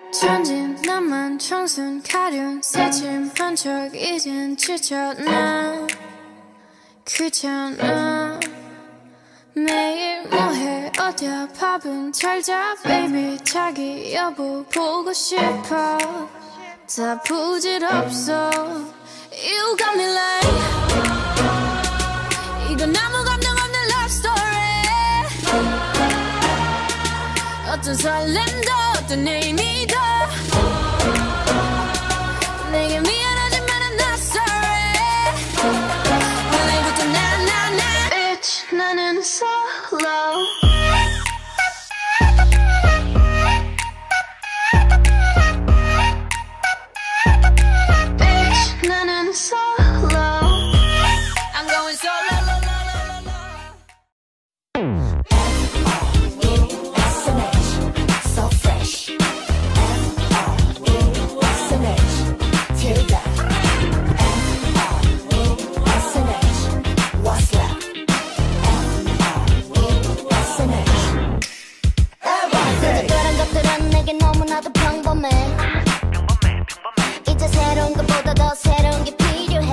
천진 나만 청순 가련 새침한 척 이젠 지쳤나 귀찮아 매일 뭐해 어디야 밥은 잘자 baby 자기 여보 보고 싶어 다 부질없어 You got me like 이건 아무 감정 없는 love story 어떤 설렘도 어떤 의미도 내게 미안하지만 I'm not sorry 원래부터 나 Bitch 나는 solo Bitch 나는 solo I'm going solo So fresh. F-R-E-S-N-H till that. F-R-E-S-N-H what's that? F-R-E-S-N-H 특별한 것들은 내게 너무나도 평범해 이제 새로운 것보다 더 새로운 게 필요해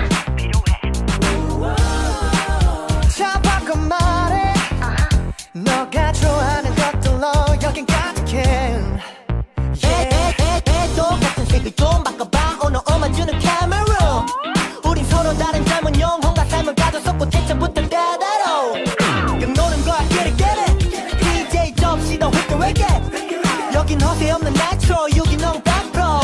자 바꿔 말해 너가 좋아하는 것들로 여긴 가득해 똑같은 색을 좀 바꿔봐 오늘 엄마주는 카메라 우린 서로 다른 젊은 영혼과 삶을 가져섰고 대체부터 대대로 그냥 노는 거야 get it get it DJ 접시도 획득 여긴 허세 없는 natural 유기농 100%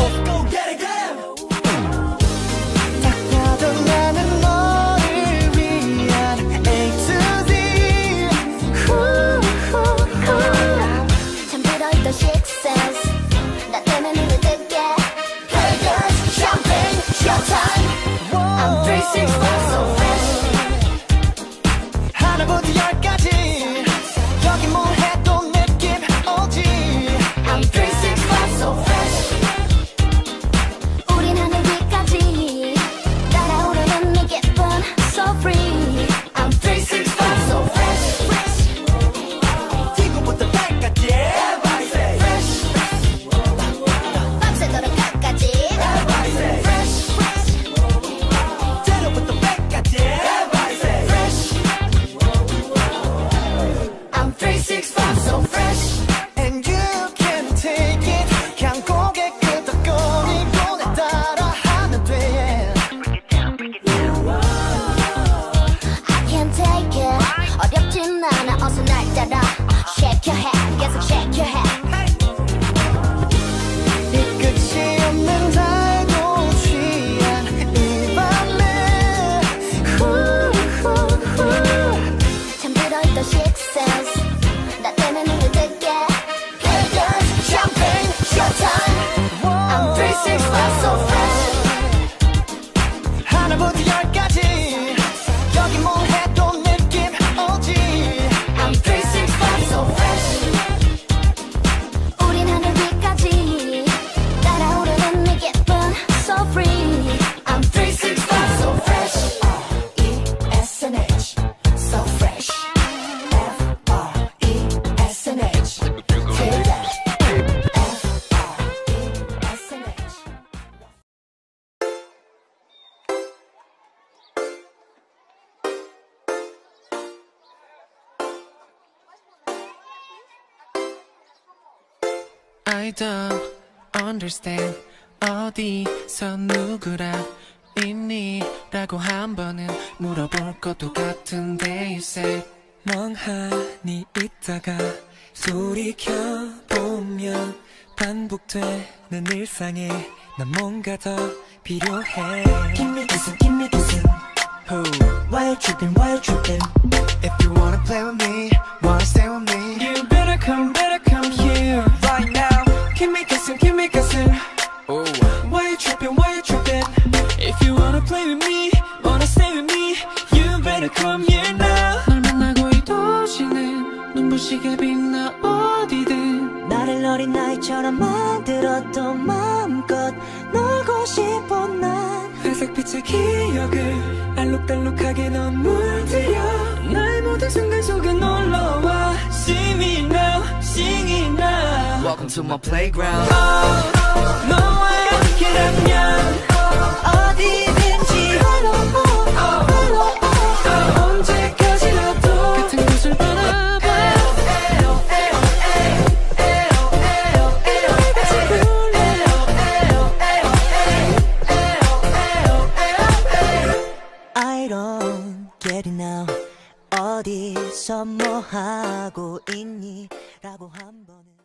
딱 봐도 나는 너를 위한 A to Z 참 들어있던 식센스 나 때문에 눈을 뜨게 Hey girls, champagne, showtime I'm 365 so fresh 하나부터 열까지 여기 뭘 해도 느낌 오지 I'm 365 so fresh 우린 하늘 위까지 날아오르는 네 기분 so free I'm 365 so fresh 지구부터 달까지 Everybody say fresh 밤새도록 끝까지 fresh 제로부터 백까지 Everybody say fresh I'm 365 so fresh And you can take it 그냥 고개 끄덕거리고 내 따라 하면 돼 I can't take it 어렵진 않아 어서 날 따라 Shake your head 계속 shake your head 이 끝이 없는 달고 취한 이 밤에 참 들어있던 식센스 나 때문에 눈을 뜨게 Hey girls, champagne, showtime I'm 365 so fresh 하나부터 열까지 여기 뭘 해도 느낌 오지 I'm 365 so fresh 우린 하늘 위까지 날아오르는 네 기분 so free I'm 365 so fresh E-S-N-H So fresh F-R-E-S-N-H Till that F-R-E-S-N-H I don't understand 어디서 누구랑 있니? 라고 한 번은 물어볼 것도 같은데 you say 멍하니 있다가 돌이켜보면 반복되는 일상에 난 뭔가 더 필요해 Give me kissing Who? Why you tripping If you wanna play with me Wanna stay with me You better come here Right now Give me kissing Oh. Why you tripping? If you wanna play with me, wanna stay with me, you better come here now. 널 만나고 이 도시는 눈부시게 빛나 어디든 나를 어린 나이처럼 만들어도 마음껏 놀고 싶어 난 회색빛의 기억을 알록달록하게 넌 물들여 나의 모든 순간 속에 놀러와 See me now, sing it now welcome to my playground. 너와 함께라면 어디든지 언제까지라도 같은 곳을 바라봐. I don't get it now. 어디서 뭐 하고 있니? 라고 한 번은